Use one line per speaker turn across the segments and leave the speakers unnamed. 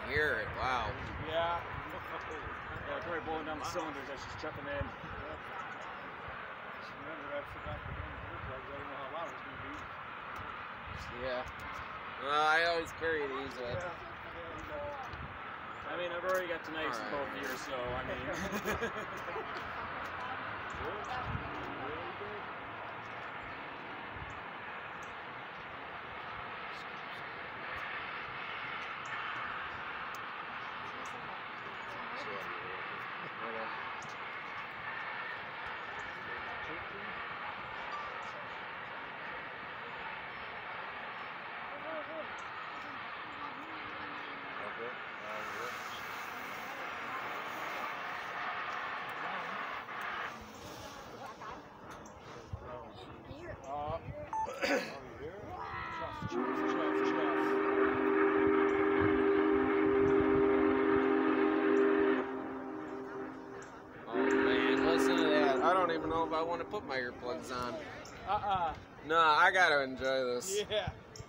hear it. Wow.
Yeah. Yeah, probably blowing down the cylinders as she's chucking in.
Remember, I forgot the name of the plugs. I don't know how loud it's going to be.
Yeah. I always carry these with.
I mean, I've already got tonight's in both years, so I mean.
I don't even know if I want to put my earplugs on. No, I gotta enjoy this.
Yeah.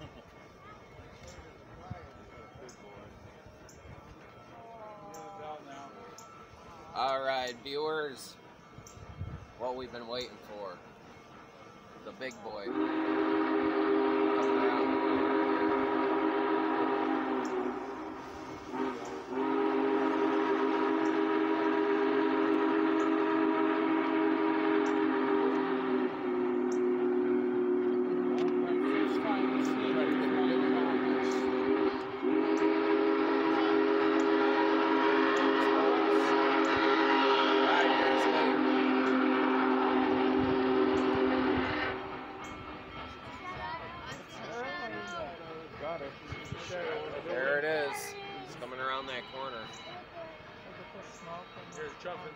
Alright, viewers. What we've been waiting for. The big boy. Coming around. There it is. It's coming around that corner.
Here's chuffing.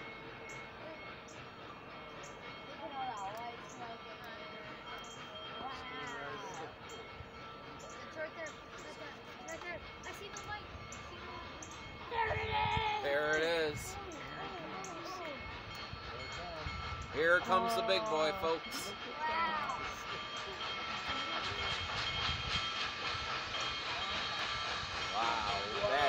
There it is. Here comes the big boy, folks. Wow, that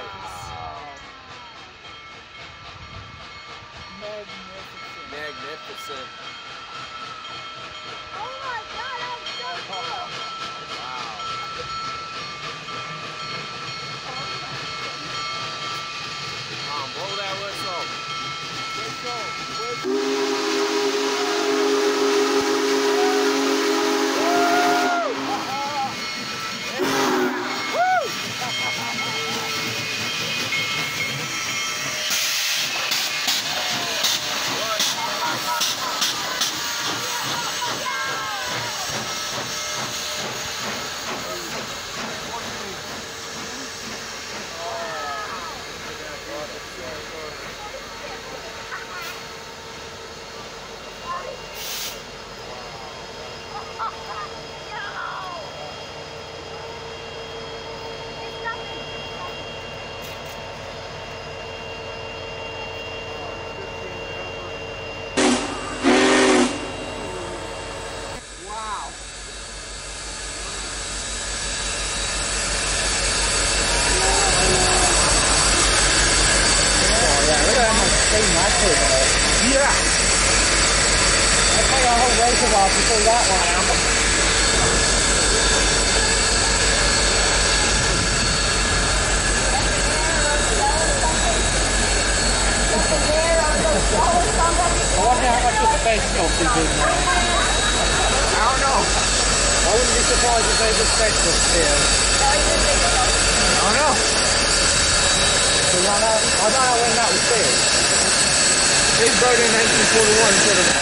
is magnificent.
Oh my God, that's so cool.
Wow. Come on, blow that whistle.
Yeah. I play a whole reservoir before that one out. I wonder how much the space sculpt is in there. I don't know. I wouldn't be surprised if there's a specialist here. I don't know. I don't know when that was built. It was built in 1941 sort of.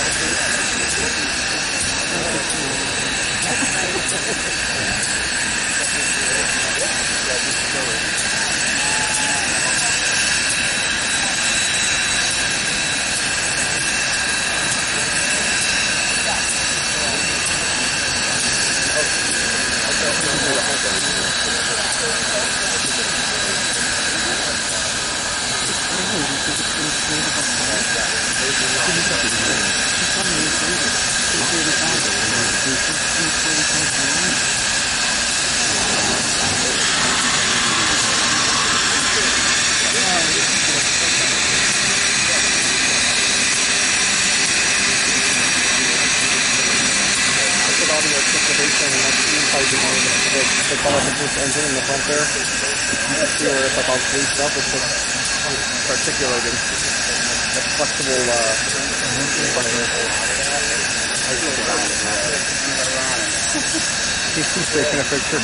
Thank you. They call it this engine in the front there. You can see where it's like all greased up. It's just articulated. That flexible He's taking a picture.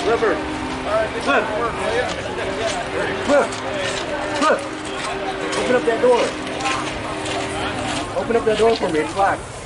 Clifford. Cliff. Cliff. Cliff. Open up that door. Open up that door for me. It's locked.